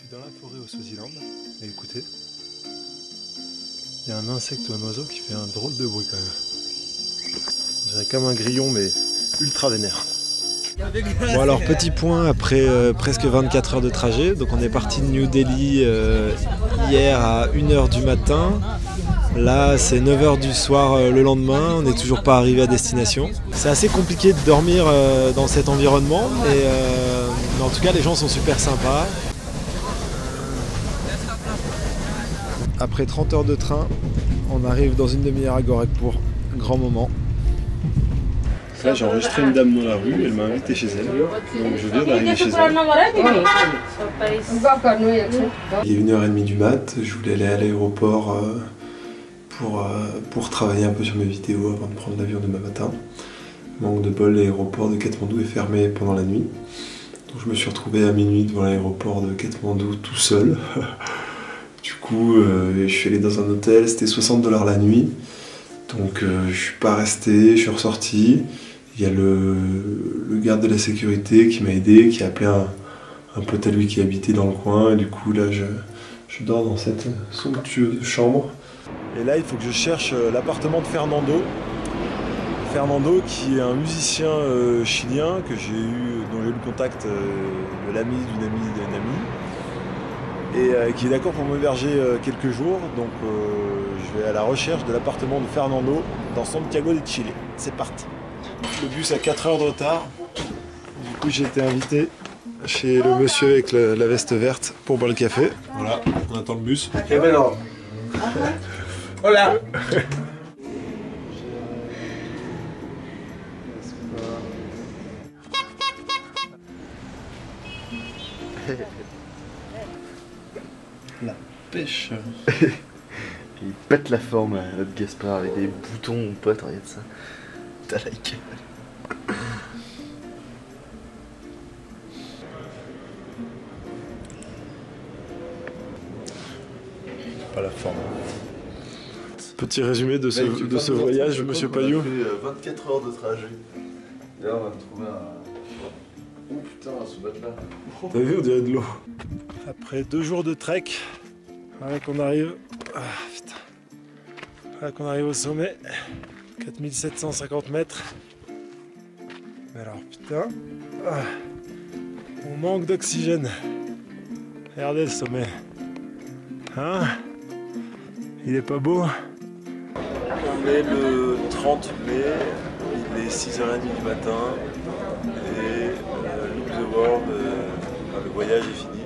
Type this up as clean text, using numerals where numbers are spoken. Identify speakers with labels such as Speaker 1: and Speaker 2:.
Speaker 1: suis dans la forêt au Swaziland et écoutez, il y a un insecte ou un oiseau qui fait un drôle de bruit quand même. On dirait comme un grillon mais ultra vénère. Bon alors petit point après presque 24 heures de trajet, donc on est parti de New Delhi hier à 1h du matin. Là c'est 9h du soir le lendemain, on n'est toujours pas arrivé à destination. C'est assez compliqué de dormir dans cet environnement, mais en tout cas les gens sont super sympas. Après 30 heures de train, on arrive dans une demi-heure à Gorakhpur, grand moment. Là j'ai enregistré une dame dans la rue, elle m'a invité chez elle, donc je viens d'arriver chez elle. Il est 1h30 du mat, je voulais aller à l'aéroport pour travailler un peu sur mes vidéos avant de prendre l'avion demain matin. Manque de bol, l'aéroport de Katmandou est fermé pendant la nuit. Donc je me suis retrouvé à minuit devant l'aéroport de Katmandou tout seul. Du coup, je suis allé dans un hôtel, c'était 60 $ la nuit. Donc je suis pas resté, je suis ressorti. Il y a le garde de la sécurité qui m'a aidé, qui a appelé un pote à lui qui habitait dans le coin. Et du coup là je dors dans cette somptueuse chambre. Et là il faut que je cherche l'appartement de Fernando. Fernando qui est un musicien chilien dont j'ai eu le contact de l'ami d'une amie d'une amie. Et qui est d'accord pour m'héberger quelques jours. Donc je vais à la recherche de l'appartement de Fernando dans Santiago de Chile. C'est parti. Le bus a 4 heures de retard. Du coup j'ai été invité chez le monsieur avec la veste verte pour boire le café. Voilà, on attend le bus. Hola. La pêche.
Speaker 2: Il pète la forme, notre Gaspard, avec des boutons, mon pote, regarde ça. T'as la gueule.
Speaker 1: Pas la forme. Petit résumé de ce voyage, monsieur Payou.
Speaker 2: On a fait 24 heures de trajet. D'ailleurs, on va trouver un... Oh putain, ce bateau-là.
Speaker 1: T'as vu, on dirait de l'eau. Après 2 jours de trek, voilà qu'on arrive... Ah, putain. Voilà qu'on arrive au sommet. 4750 mètres. Mais alors, putain... Ah, on manque d'oxygène. Regardez le sommet. Hein? Il est pas beau? On est le 30 mai, il est 6h30 du matin et le voyage est fini.